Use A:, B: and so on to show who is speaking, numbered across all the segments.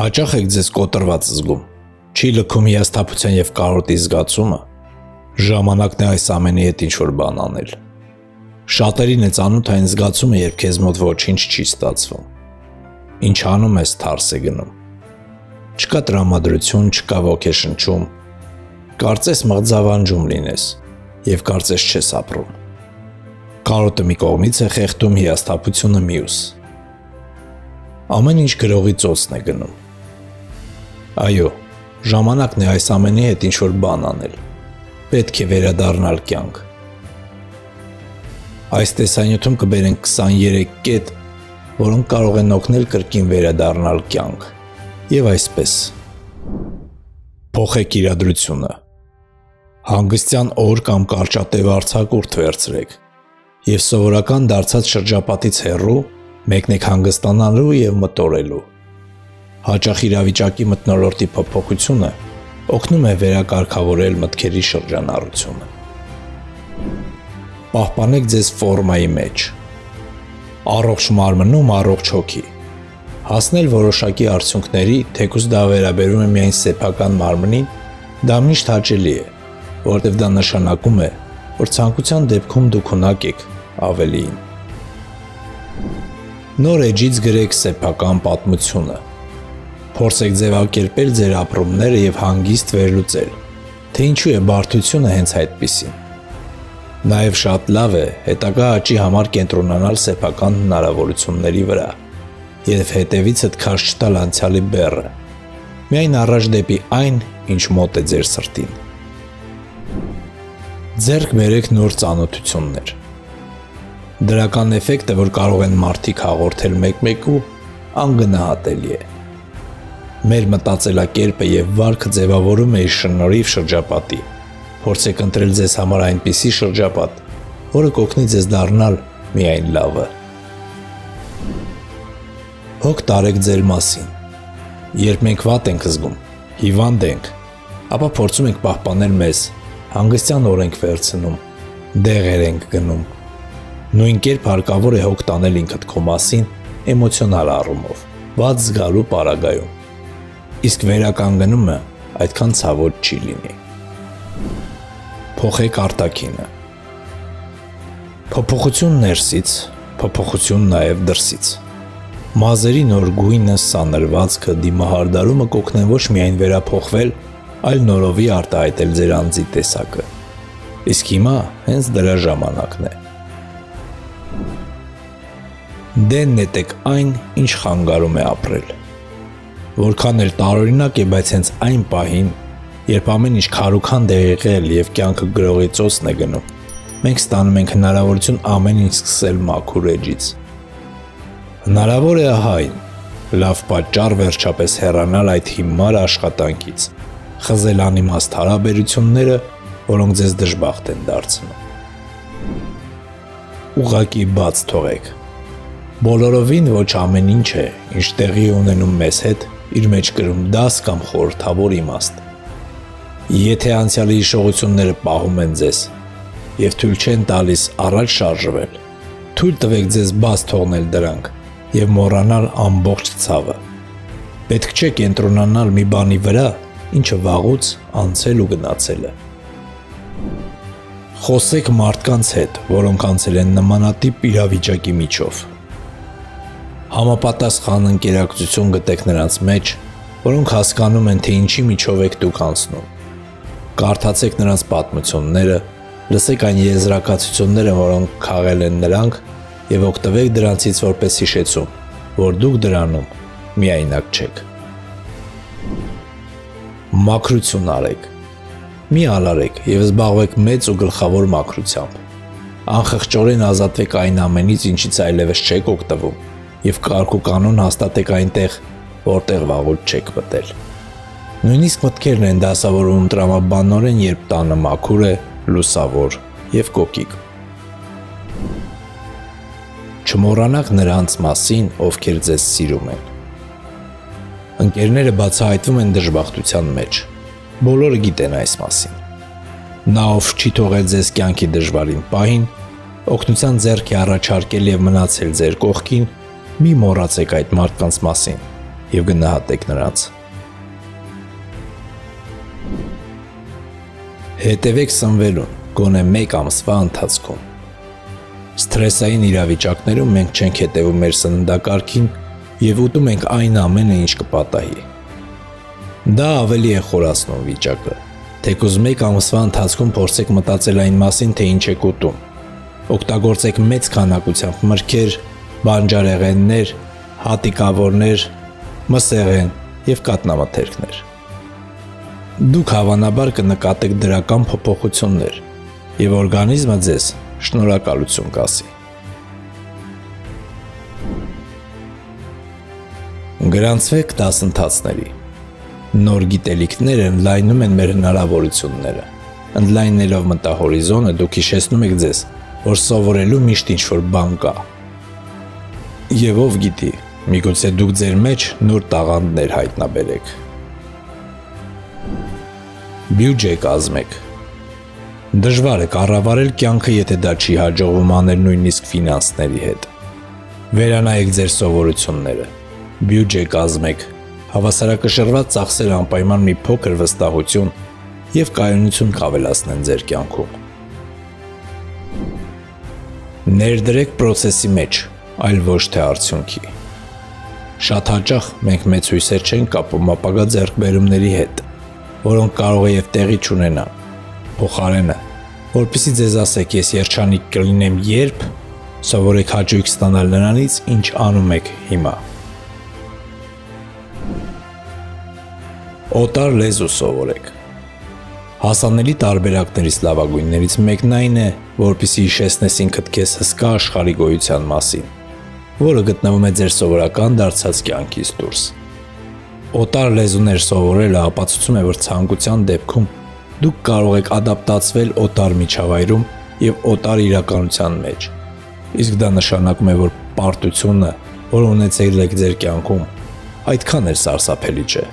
A: Հաճախ եք ձեզ կոտրված զգում, չի լքում հիասթափության և կարոտի զգացումը, ժամանակն է այս ամենի հետ ինչ-որ բան անել։ Շատերին է ծանոթ այն զգացումը, երբ քեզ մոտ ոչինչ չի ստացվում։ Ինչ անում ես, թարս է գնում։ Չկա տրամադրություն, չկա ոգեշնչում, կարծես մղձավանջում լինես և կարծես չես ապրում։ Կարոտը մի կողմից է խեղդում, հիասթափությունը մյուս։ Ամեն ինչ գրողի ծոցն է գնում։ Այո, ժամանակն է այս ամենի հետ ինչ-որ բան անել, պետք է վերադառնալ կյանք։ Այս տեսանյութում կբերենք 23 կետ, որոնք կարող են օգնել կրկին վերադառնալ կյանք, և այսպես։ Փոխեք իրադրությունը։ Հանգստյան օր կամ կարճատև արձակուրդ վերցրեք և սովորական դարձած շրջապատից հեռու մեկնեք հանգստանալու և մտորելու։ Հաճախ իրավիճակի մթնոլորտի փոփոխությունը օգնում է վերակարգավորել մտքերի շրջանառությունը։ Պահպանեք ձեզ ֆորմայի մեջ։ Առողջ մարմնում առողջ հոգի։ Հասնել որոշակի արդյունքների, թեկուզ դա վերաբերում է միայն սեփական մարմնին, դա միշտ հաճելի է, որովհետև դա նշանակում է, որ ցանկության դեպքում դուք ունակ եք ավելիին։ Նոր էջից գրեք սեփական պատմությունը։ Փորձեք ձևակերպել ձեր ապրումները և հանգիստ վերլուծել, թե ինչու է բարդությունը հենց այդպիսին։ Նաև շատ լավ է հետագա աճի համար կենտրոնանալ սեփական հնարավորությունների վրա և հետևիցդ քարշ չտալ անցյալի բեռը, միայն առաջ դեպի այն, ինչ մոտ է ձեր սրտին։ Ձեռք բերեք նոր ծանոթություններ։ Դրական էֆեկտը, որ կարող են մարդիկ հաղորդել մեկ-մեկու, անգնահատելի է։ Մեր մտածելակերպը և վարքը ձևավորում է իր շնորհիվ շրջապատի։ Փորձեք ընտրել ձեզ համար այնպիսի շրջապատ, որը կօգնի ձեզ դառնալ միայն լավը։ Հոգ տարեք ձեր մասին։ Երբ մենք վատ ենք զգում, հիվանդ ենք, ապա փորձում ենք պահպանել մեզ, հանգստյան օր ենք վերցնում, դեղեր ենք գնում։ Նույն կերպ հարկավոր է հոգ տանել ինքդ քո մասին էմոցիոնալ առումով, վատ զգալու պարագայում։ Իսկ վերականգնումը այդքան ցավոտ չի լինի։ Փոխեք արտաքինը։ Փոփոխություն ներսից, փոփոխություն նաև դրսից։ Մազերի նոր գույնը, սանրվածքը, դիմահարդարումը կօգնեն ոչ միայն վերափոխվել, այլ նորովի արտահայտել ձեր անձի տեսակը։ Իսկ հիմա հենց դրա ժամանակն է։ Դեն նետեք այն, ինչ խանգարում է ապրել։ Որքան էլ տարօրինակ է, բայց հենց այն պահին, երբ ամեն ինչ քարուքանդ է եղել և կյանքը գրողի ծոցն է գնում, մենք ստանում ենք հնարավորություն ամեն ինչ սկսել մաքուր էջից։ Հնարավոր է ահա այն, լավ պատճառ վերջապես հեռանալ այդ հիմար աշխատանքից, խզել անիմաստ հարաբերությունները, որոնք ձեզ դժբախտ են դարձնում։ Ուղղակի բաց թողեք։ Բոլորովին ոչ ամեն ինչ է, ինչ տեղի ունենում մեզ հետ, իր մեջ կրում դաս կամ խորհրդավոր իմաստ։ Եթե անցյալի հիշողությունները պահում են ձեզ և թույլ չեն տալիս առաջ շարժվել, թույլ տվեք ձեզ բաց թողնել դրանք և մոռանալ ամբողջ ցավը։ Պետք չէ կենտրոնանալ մի բանի վրա, ինչը վաղուց անցել ու գնացել է։ Խոսեք մարդկանց հետ, որոնք անցել են նմանատիպ իրավիճակի միջով։ Համապատասխան ընկերակցություն գտեք նրանց մեջ, որոնք հասկանում են, թե ինչի միջով եք դուք անցնում։ Կարդացեք նրանց պատմությունները, լսեք այն եզրակացությունները, որոնք քաղել են նրանք, և օգտվեք դրանցից որպես հիշեցում, որ դուք դրանում միայնակ չեք։ Մաքրություն արեք։ Մի ալարեք և զբաղվեք մեծ ու գլխավոր մաքրությամբ։ Անխղճորեն ազատվեք այն ամենից, ինչից այլևս չեք օգտվում, և կարգուկանոն հաստատեք այնտեղ, որտեղ վաղուց չեք մտել։ Նույնիսկ մտքերն են դասավորվում տրամաբանորեն, երբ տանը մաքուր է, լուսավոր և կոկիկ։ Չմոռանաք նրանց մասին, ովքեր ձեզ սիրում են։ Ընկերները բացահայտվում են դժբախտության մեջ։ Բոլորը գիտեն այս մասին։ Նա, ով չի թողել ձեզ կյանքի դժվարին պահին, օգնության ձեռք է առաջարկել և մնացել ձեր կողքին, մի մոռացեք այդ մարդկանց մասին եւ գնահատեք նրանց։ Հետևեք սնվելուն գոնե 1 ամսվա ընթացքում։ Սթրեսային իրավիճակներում մենք չենք հետևում մեր սննդակարգին եւ ուտում ենք այն ամենը, ինչ կպատահի։ Դա ավելի է խորացնում վիճակը։ Թեկուզ 1 ամսվա ընթացքում փորձեք մտածել այն մասին, թե ինչ եք ուտում։ Օգտագործեք մեծ քանակությամբ մրգեր, բանջարեղեններ, հատիկավորներ, մսեղեն եւ կատնամթերքներ։ Դուք հավանաբար կնկատեք դրական փոփոխություններ եւ օրգանիզմը ձեզ շնորհակալություն կասի։ Գրանցվեք դասընթացների։ Նոր գիտելիքները ընդլայնում են մեր հնարավորությունները։ Ընդլայնելով մտահորիզոնը դուք հիշեցնում եք ձեզ, որ սովորելու միշտ ինչ-որ բան կա։ Եվ ով գիտի, միգուցե դուք ձեր մեջ նոր տաղանդներ հայտնաբերեք։ Բյուջե կազմեք։ Դժվար է կառավարել կյանքը, եթե դա չի հաջողվում անել նույնիսկ ֆինանսների հետ։ Վերանայեք ձեր սովորությունները։ Բյուջե կազմեք։ Հավասարակշռված ծախսերը անպայման մի փոքր վստահություն եւ կայունություն կավելացնեն ձեր կյանքում։ Ներդրեք process-ի մեջ, այլ ոչ թե արդյունքի։ Շատ հաճախ մենք մեծ հույսեր չենք կապում ապագա ձեռքբերումների հետ, որոնք կարող է եւ տեղի չունենան։ Փոխարենը, որպեսզի ձեզ ասեք ես երջանիկ կլինեմ երբ, սովորեք հաճույք ստանալ նրանից, ինչ անում եք հիմա։ Օտար լեզու սովորեք։ Հասանելի տարբերակներից լավագույններից մեկն այն է, որպեսզի հիշեցնես ինքդ քեզ հսկա աշխարհի գոյության մասին, որը գտնվում է ձեր սովորական դարձած կյանքից դուրս։ Օտար լեզուներ սովորելը ապացուցում է, որ ցանկության դեպքում դուք կարող եք ադապտացվել օտար միջավայրում եւ օտար իրականության մեջ։ Իսկ դա նշանակում է, որ պարտությունը, որը ունեցել եք ձեր կյանքում, այդքան էլ սարսափելի չէ։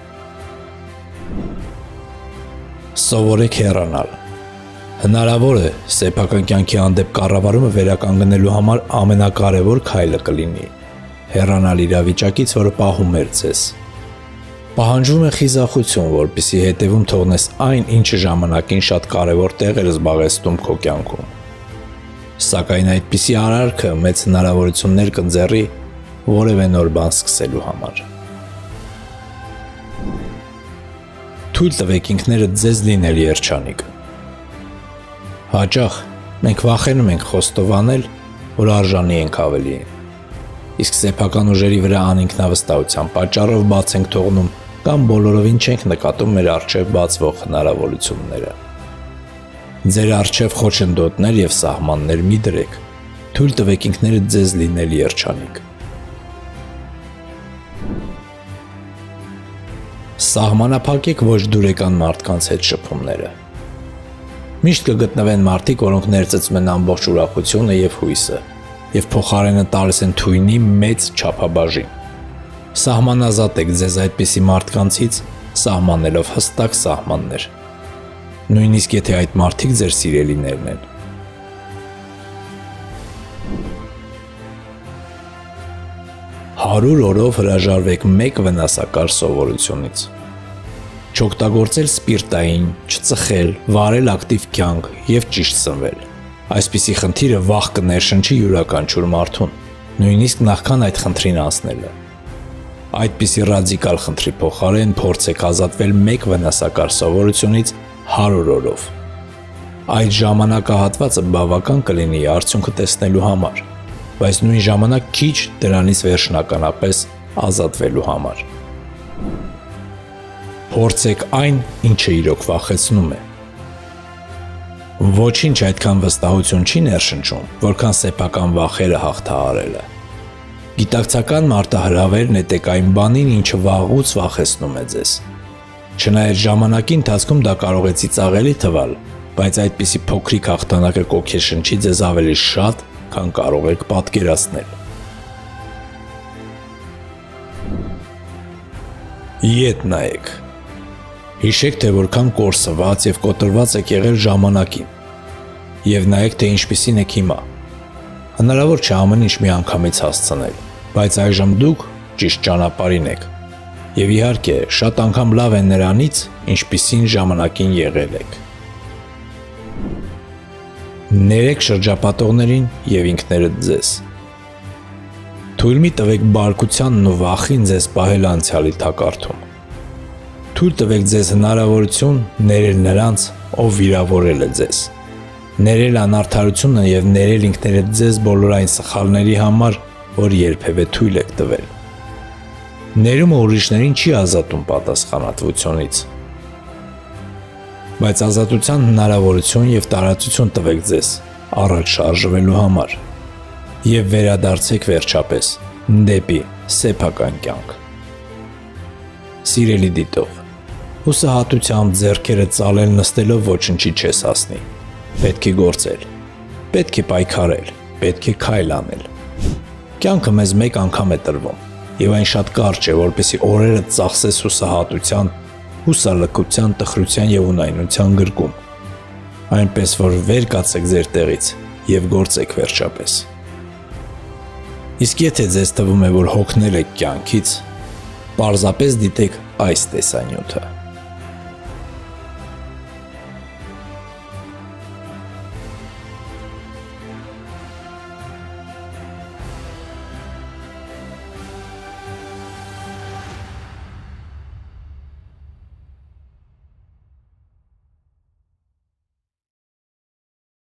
A: Սովորեք հեռանալ։ Հնարավոր է, սեփական կյանքի հանդեպ կառավարումը վերականգնելու համար ամենակարևոր քայլը կլինի հեռանալ իրավիճակից, որը պահում էր ձեզ։ Պահանջվում է խիզախություն, որպեսզի հետևում թողնես այն, ինչը ժամանակին շատ կարևոր տեղ էր զբաղեցնում քո կյանքում։ Սակայն այդպիսի արարքը մեծ հնարավորություններ կընձեռի որևէ նոր բան սկսելու համար։ Թույլ տվեք ինքներդ ձեզ լինել երջանիկ։ Հաճախ մենք վախենում ենք խոստովանել, որ արժանի ենք ավելիին։ Իսկ սեփական ուժերի վրա անինքնավստահության պատճառով բաց ենք թողնում կամ բոլորովին չենք նկատում մեր առջև բացվող հնարավորությունները։ Ձեր առջև խոչընդոտներ եւ սահմաններ մի դրեք։ Թույլ տվեք ինքներդ ձեզ լինել երջանիկ։ Սահմանափակեք ոչ դուրեկան մարդկանց հետ շփումները։ Միշտ կգտնվեն մարդիկ, որոնք ներծծում են ամբողջ ուրախությունը եւ հույսը, եւ փոխարենը տալիս են թույնի մեծ չափաբաժին։ Սահմանազատեք ձեզ այդպիսի մարդկանցից, սահմանելով հստակ սահմաններ։ Նույնիսկ եթե այդ մարդիկ ձեր սիրելիներն են։ Հարյուր օրով հրաժարվեք մեկ վնասակար սովորությունից։ Չօգտագործել սպիրտային, չծխել, վարել ակտիվ կյանք եւ ճիշտ սնվել։ Այսպիսի խնդիրը վաղ կներշնչի յուրաքանչյուր մարդուն, նույնիսկ նախքան այդ խնդրին անցնելը։ Այդպիսի ռադիկալ խնդրի փոխարեն փորձեք ազատվել մեկ վնասակար սովորությունից 100 օրով։ Այդ ժամանակահատվածը բավական կլինի արդյունքը տեսնելու համար, բայց նույն ժամանակ քիչ դրանից վերջնականապես ազատվելու համար։ Փորձեք այն, ինչը իրոք վախեցնում է։ Ոչինչ այդքան վստահություն չի ներշնչում, որքան սեփական վախերը հաղթահարելը։ Գիտակցական մարտահրավերն է տեք այն բանին, ինչը վաղուց վախեցնում է ձեզ։ Չնայած ժամանակի ընթացքում դա կարող է ծիծաղելի թվալ, բայց այդպիսի փոքրիկ հաղթանակը կոգեշնչի ձեզ ավելի շատ, քան կարող եք պատկերացնել։ Ետ նայեք։ Հիշեք, թե որքան կորսված եւ կոտրված եք եղել ժամանակին, եւ նայեք, թե ինչպիսին եք հիմա։ Հնարավոր չէ ամեն ինչ միանգամից հասցնել, բայց այժմ դուք ճիշտ ճանապարհին եք Եվ իհարկե, շատ անգամ լավ է նրանից, ինչպիսին ժամանակին եղել եք։ Ներեք շրջապատողներին եւ ինքներդ ձեզ։ Թույլ մի տվեք բարկությանն ու վախին ձեզ պահել անցյալի թակարդում։ Թույլ տվեք ձեզ հնարավորություն ներել նրանց, ով վիրավորել է ձեզ։ Ներել անարդարությունը եւ ներել ինքներդ ձեզ բոլոր այն սխալների համար, որ երբևէ թույլ եք տվել։ Ներումը ուրիշներին չի ազատում պատասխանատվությունից, բայց ազատության հնարավորություն եւ տարածություն տվեք ձեզ առաջ շարժվելու համար եւ վերադարձեք վերջապես դեպի սեփական կյանք։ Սիրելի դիտող, հուսահատությամբ ձեռքերը ծալել նստելով ոչնչի չես հասնի։ Պետք է գործել, պետք է պայքարել, պետք է քայլ անել։ Կյանքը մեզ մեկ անգամ է տրվում, եւ այն շատ կարճ է, որպեսզի օրերը ծախսես հուսահատության, հուսալքության, տխրության եւ ունայնության գրկում։ Այնպես որ վեր կացեք ձեր տեղից եւ գործեք վերջապես։ Իսկ եթե ձեզ թվում է, որ հոգնել եք կյանքից, պարզապես դիտեք այս տեսանյութը։